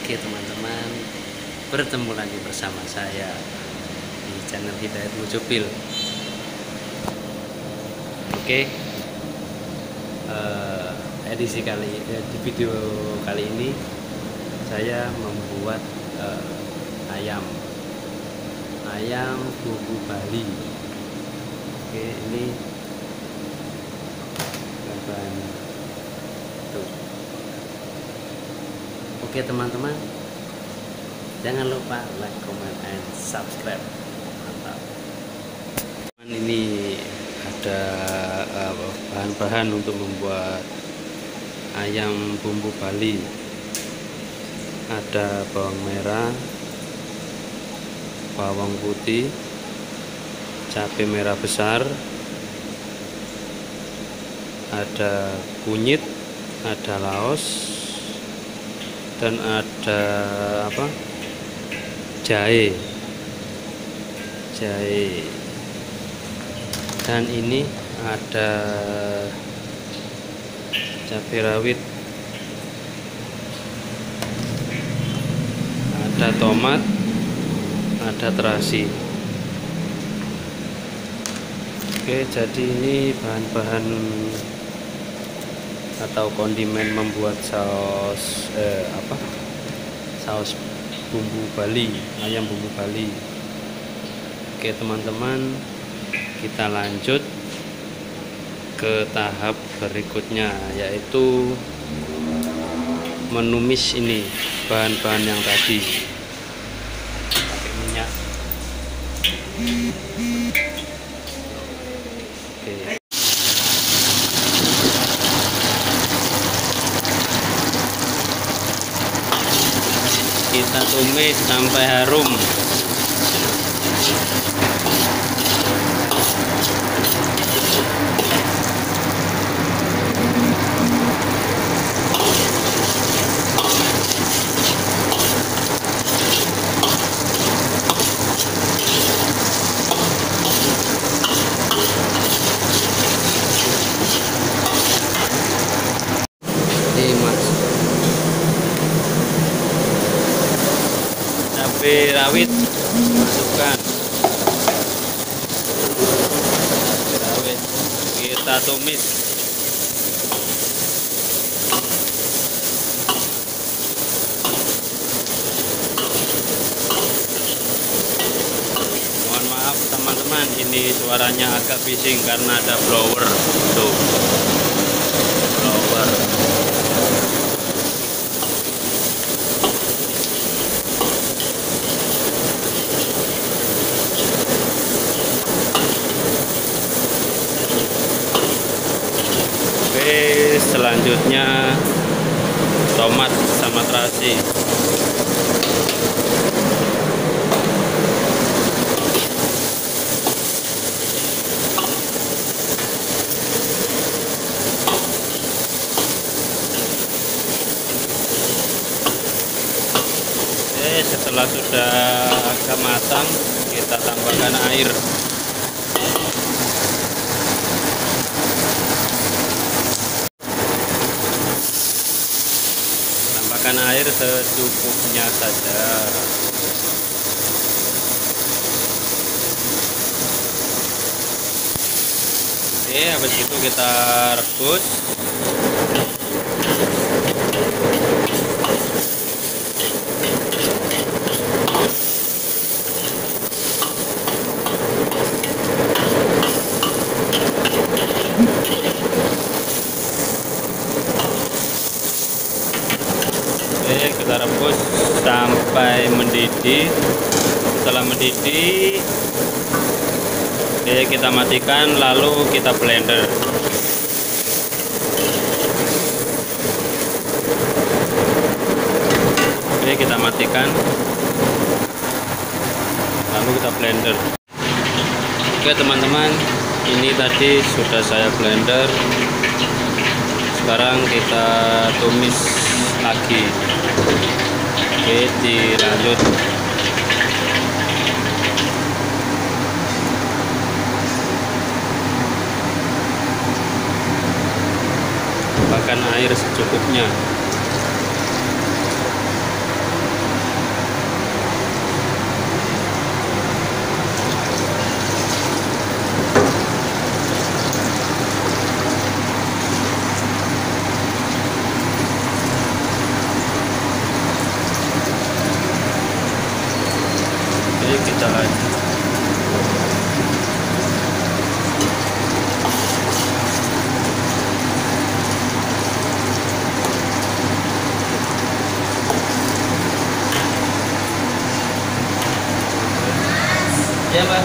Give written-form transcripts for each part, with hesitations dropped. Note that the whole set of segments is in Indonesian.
Oke teman-teman, bertemu lagi bersama saya di channel Hidayat Mujopil. Oke, di video kali ini saya membuat ayam bumbu Bali. Oke, ini bahan tuh. Oke teman-teman, jangan lupa like, comment, and subscribe. Mantap. Ini ada bahan-bahan untuk membuat ayam bumbu Bali. Ada bawang merah, bawang putih, cabai merah besar, ada kunyit, ada laos, dan ada jahe, dan ini ada cabai rawit, ada tomat, ada terasi. Oke, jadi ini bahan-bahan atau kondimen membuat saus bumbu Bali, ayam bumbu Bali. Oke teman-teman, kita lanjut ke tahap berikutnya, yaitu menumis ini bahan-bahan yang tadi pakai minyak. Oke. Kita tumis sampai harum. Cabai rawit masukkan, cabai rawit kita tumis. Mohon maaf teman-teman, ini suaranya agak bising karena ada blower tuh, blower. Selanjutnya tomat sama terasi. Oke, setelah sudah agak matang, kita tambahkan air. Air secukupnya saja. Oke, habis itu kita rebus. Kita rebus sampai mendidih. Setelah mendidih, kita matikan, lalu kita blender. Kita matikan, lalu kita blender. Oke teman-teman, ini tadi sudah saya blender. Sekarang kita tumis lagi. Oke, dilanjut. Tambahkan air secukupnya. Ya, Mbak.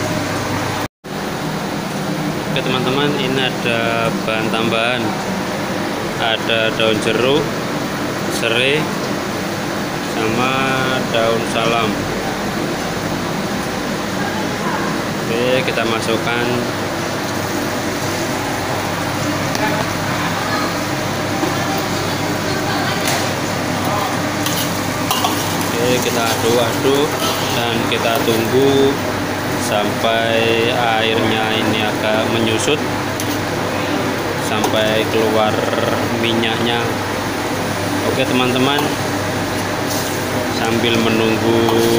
Oke teman-teman, ini ada bahan tambahan, ada daun jeruk, serai, sama daun salam. Oke, kita masukkan. Oke, kita aduk-aduk dan kita tunggu sampai airnya ini agak menyusut, sampai keluar minyaknya. Oke teman-teman, sambil menunggu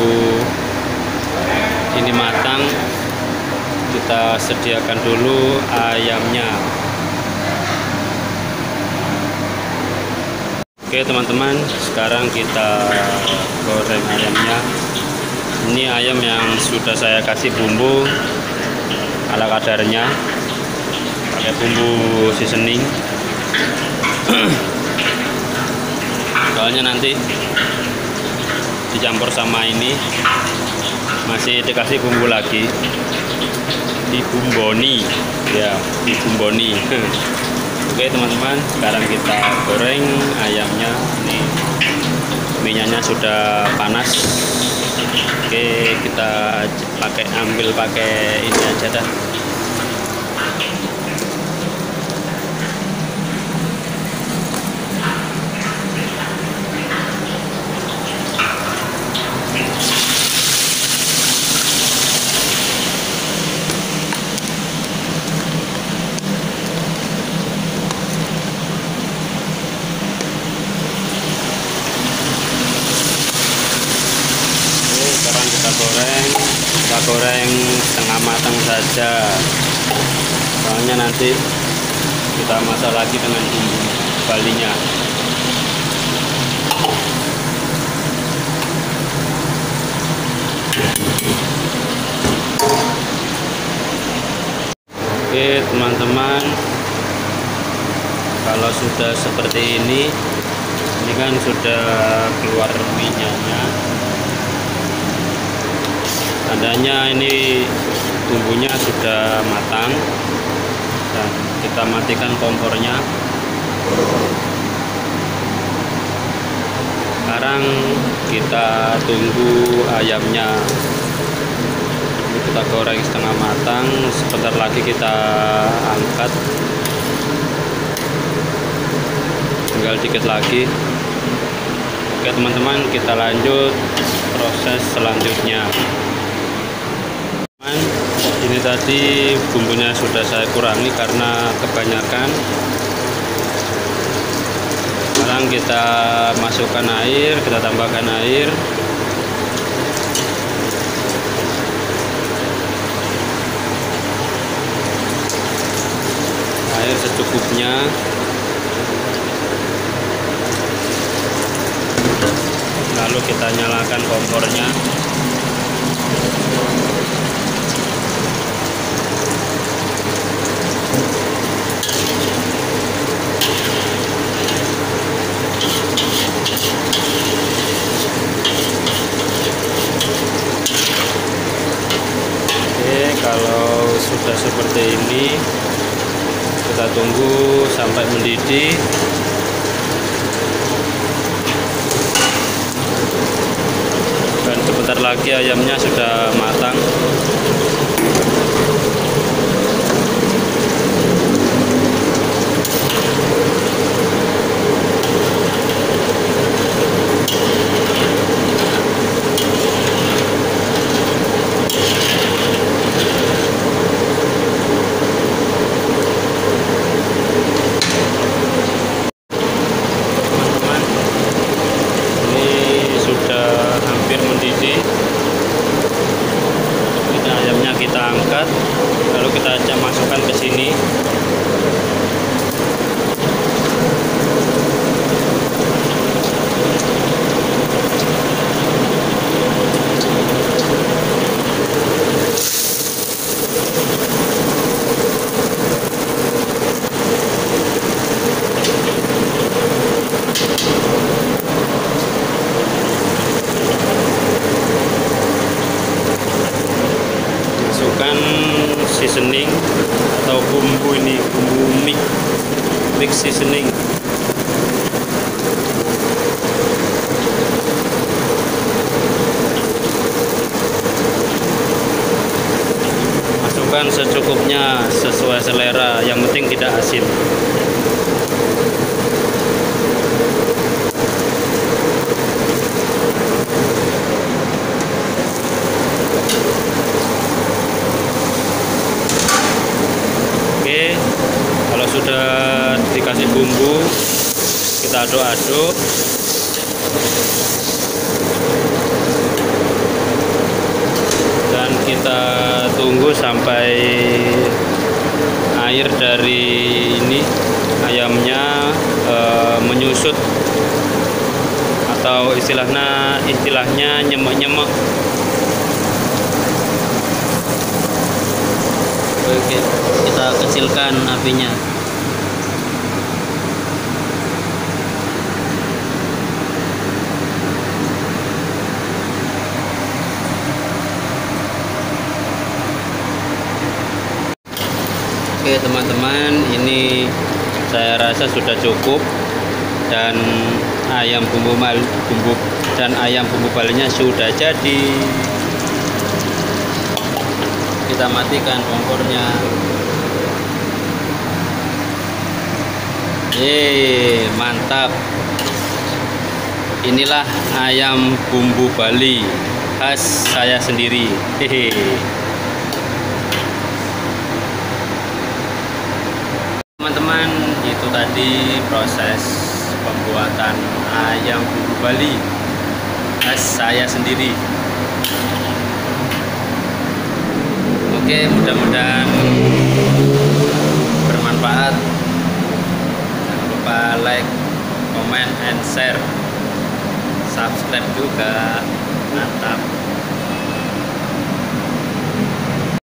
ini matang, kita sediakan dulu ayamnya. Oke teman-teman, sekarang kita goreng ayamnya. Ini ayam yang sudah saya kasih bumbu ala kadarnya, pakai bumbu seasoning. Soalnya nanti dicampur sama ini masih dikasih bumbu lagi, dibumboni ya, dibumboni. Oke teman-teman, sekarang kita goreng ayamnya. Ini minyaknya sudah panas. Oke, kita ambil pakai ini aja dah. Sekarang kita goreng setengah matang saja, soalnya nanti kita masak lagi dengan bumbu balinya. Oke teman-teman, kalau sudah seperti ini kan sudah keluar minyaknya. Tandanya ini bumbunya sudah matang, dan kita matikan kompornya. Sekarang kita tunggu ayamnya. Ini kita goreng setengah matang, sebentar lagi kita angkat, tinggal dikit lagi. Oke teman-teman, kita lanjut proses selanjutnya. Ini tadi bumbunya sudah saya kurangi karena kebanyakan. Sekarang kita masukkan air, kita tambahkan air. Air secukupnya. Lalu kita nyalakan kompornya. Kalau sudah seperti ini, kita tunggu sampai mendidih. Dan sebentar lagi ayamnya sudah matang. seasoning atau bumbu ini, bumbu mix seasoning. Masukkan secukupnya sesuai selera, yang penting tidak asin. Oke, kalau sudah dikasih bumbu, kita aduk-aduk. Dan kita tunggu sampai air dari ini ayamnya menyusut, atau istilahnya nyemek-nyemek. Oke, kita kecilkan apinya. Oke teman-teman, ini saya rasa sudah cukup, dan ayam bumbu balinya sudah jadi. Kita matikan kompornya. Mantap. Inilah ayam bumbu Bali khas saya sendiri. Teman-teman, itu tadi proses pembuatan ayam bumbu Bali khas saya sendiri. Oke, mudah-mudahan bermanfaat. Jangan lupa like, comment, and share. Subscribe juga. Mantap.